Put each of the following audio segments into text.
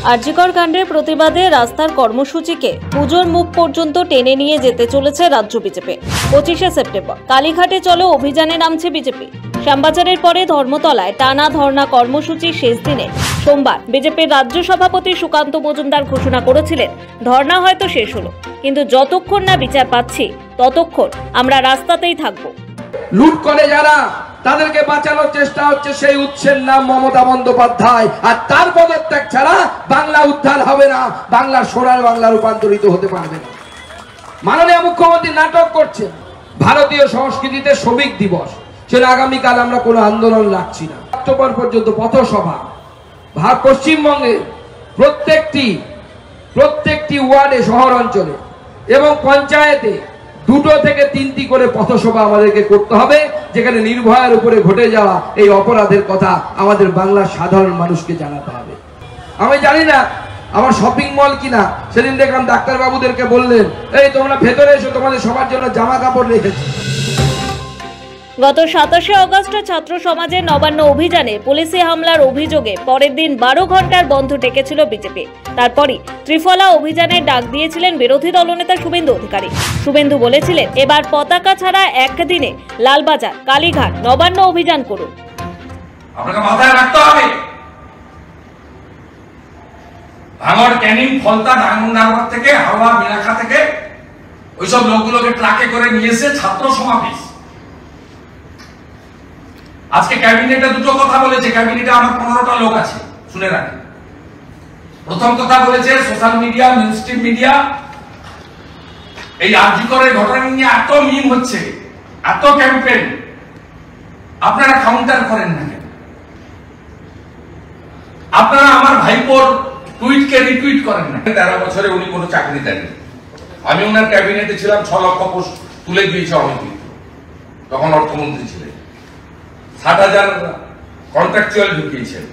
আরজিকর কাণ্ডের প্রতিবাদে রাস্তার কর্মসূচিকে পুজোর মুখ পর্যন্ত টেনে নিয়ে যেতে চলেছে রাজ্য বিজেপি। 25শে সেপ্টেম্বর কালীঘাটে চলো অভিযানে নামছে বিজেপি। শ্যামবাজারের পরে ধর্মতলায় টানা ধর্ণা কর্মসূচির শেষ দিনে সোমবার বিজেপির রাজ্য সভাপতি সুকান্ত মজুমদার ঘোষণা করেছিলেন, ধর্ণা হয়তো শেষ হলো, কিন্তু যতক্ষণ না বিচার পাচ্ছি ততক্ষণ আমরা রাস্তাতেই থাকবো। লুট করে যারা তাদেরকে বাঁচানোর চেষ্টা হচ্ছে, সেই উৎসের নাম মমতা বন্দ্যোপাধ্যায়। আর তার পদত্যাগ ছাড়া বাংলা উদ্ধার হবে না, বাংলার সোনার বাংলা রূপান্তরিত হতে পারবে না। মাননীয় মুখ্যমন্ত্রী নাটক করছেন। ভারতীয় সংস্কৃতিতে শ্রমিক দিবস, সেটা আগামীকাল আমরা কোনো আন্দোলন রাখছি না। অক্টোবর পর্যন্ত পথসভা পশ্চিমবঙ্গে প্রত্যেকটি ওয়ার্ডে, শহর অঞ্চলে এবং পঞ্চায়েতে 2 থেকে 3টি করে পথসভা আমাদেরকে করতে হবে, যেখানে নির্ভয়ার উপরে ঘটে যাওয়া এই অপরাধের কথা আমাদের বাংলার সাধারণ মানুষকে জানাতে হবে। আমি জানি না আমার শপিং মল কিনা, সেদিন দেখলাম ডাক্তারবাবুদেরকে বললেন, এই তোমরা ভেতরে এসো, তোমাদের সবার জন্য জামা কাপড় রেখেছি। গত 27শে আগস্ট ছাত্র সমাজের নবান্ন অভিযানে পুলিশি হামলার অভিযোগে পরের দিন 12 ঘন্টার বন্ধ ডেকেছিল বিজেপি। তারপরই ত্রিফলা অভিযানের ডাক দিয়েছিলেন বিরোধী দলনেতা শুভেন্দু অধিকারী। শুভেন্দু বলেছিলেন, এবার পতাকা ছাড়া একদিনে লালবাজার, কালীঘাট, নবান্ন অভিযান করুন। আপনাকে মাথায় রাখতে হবে, ভাঙড়, ক্যানিং, ফলতা, ডায়মন্ড হারবার থেকে, হাওড়া, মিনাখা থেকে ওইসব লোকগুলোকে ট্রাকে করে নিয়ে এসে ছাত্র সমাবেশ। আজকে ক্যাবিনেটে 2টো কথা বলেছে। ক্যাবিনেটে আমার 15টা লোক আছে, শুনে রাখেন। প্রথম কথা বলেছে, সোশ্যাল মিডিয়া, মেইনস্ট্রিম মিডিয়া এই আরজিকরের ঘটনা নিয়ে এত মিম হচ্ছে, এত ক্যাম্পেইন, আপনারা কাউন্টার করেন না কেন? আপনারা আমার ভাইপোর টুইটকে রিটুইট করেন না। 13 বছরে উনি কোনো চাকরি দেননি। আমি ওনার ক্যাবিনেটে ছিলাম, 6 লক্ষ পোস্ট তুলে দিয়েছে অমিত মিত্র, তখন অর্থমন্ত্রী ছিলেন। 60,000 কন্ট্রাকচুয়াল ঢুকিয়েছেন,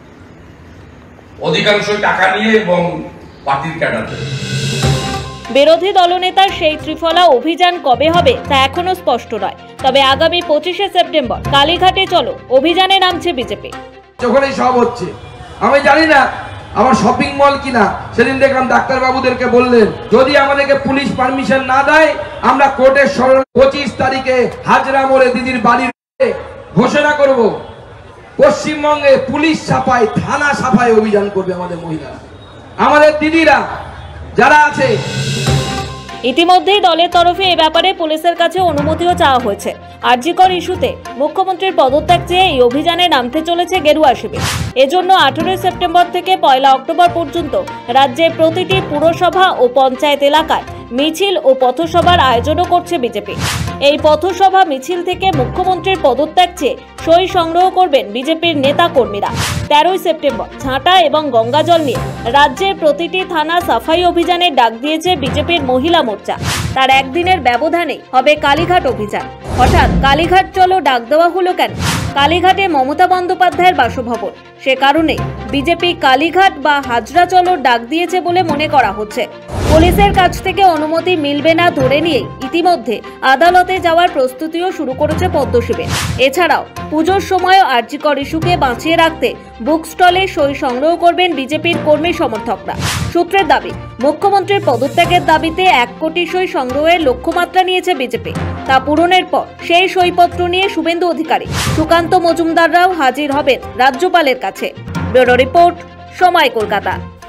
অধিকাংশই টাকা নিয়ে এবং পার্টির ক্যাডারদের। বিরোধী দলনেতার সেই ত্রিফলা অভিযান কবে হবে তা এখনো স্পষ্ট নয়, তবে আগামী 25শে সেপ্টেম্বর কালীঘাটে চলো অভিযানে নামছে বিজেপি। যখনই সব হচ্ছে, আমি জানি না আমার শপিং মল কিনা, সেদিন দেখলাম ডাক্তারবাবুদেরকে বললেন, যদি আমাদেরকে পুলিশ পারমিশন না দেয় আমরা কোর্টের 25 তারিখে হাজরা মোড়ে দিদির বাড়ির ঘোষণা করব, পশ্চিমবঙ্গে পুলিশ সাফাই, থানা সাফাই অভিযান করবে আমাদের মহিলারা, আমাদের দিদিরা যারা আছে। ইতিমধ্যেই দলের তরফে এ ব্যাপারে পুলিশের কাছে অনুমতিও চাওয়া হয়েছে। আরজিকর ইস্যুতে মুখ্যমন্ত্রীর পদত্যাগ চেয়ে এই অভিযানে নামতে চলেছে গেরুয়া শিবির। এজন্য 18 সেপ্টেম্বর থেকে 1 অক্টোবর পর্যন্ত রাজ্যের প্রতিটি পুরসভা ও পঞ্চায়েত এলাকায় মিছিল ও পথসভার আয়োজনও করছে বিজেপি। এই পথসভা মিছিল থেকে মুখ্যমন্ত্রীর পদত্যাগ চেয়ে সই সংগ্রহ করবেন বিজেপির নেতা কর্মীরা। 13 সেপ্টেম্বর ঝাঁটা এবং গঙ্গাজল নিয়ে রাজ্যের প্রতিটি থানা সাফাই অভিযানের ডাক দিয়েছে বিজেপির মহিলা মোর্চা। তার একদিনের ব্যবধানে হবে কালীঘাট অভিযান। হঠাৎ কালীঘাট চলো ডাক দেওয়া হলো কেন? কালীঘাটে মমতা বন্দ্যোপাধ্যায়ের বাসভবন, সে কারণে বিজেপি কালীঘাট বা হাজরা চলোর ডাক দিয়েছে বলে মনে করা হচ্ছে। পুলিশের কাছ থেকে অনুমতি মিলবে না ধরে নিয়ে ইতিমধ্যে আদালতে যাওয়ার প্রস্তুতিও শুরু করেছে পদ্ম শিবির। এছাড়াও পুজোর সময় আরজিকর ইস্যুকে বাঁচিয়ে রাখতে বুক স্টলে সই সংগ্রহ করবেন বিজেপির কর্মী সমর্থকরা। সূত্রের দাবি, মুখ্যমন্ত্রীর পদত্যাগের দাবিতে 1 কোটি সই সংগ্রহের লক্ষ্যমাত্রা নিয়েছে বিজেপি। তা পূরণের পর সেই সইপত্র নিয়ে শুভেন্দু অধিকারী, সুকান্ত মজুমদাররাও হাজির হবেন রাজ্যপালের কাছে। ব্যুরো রিপোর্ট, সময়, কলকাতা।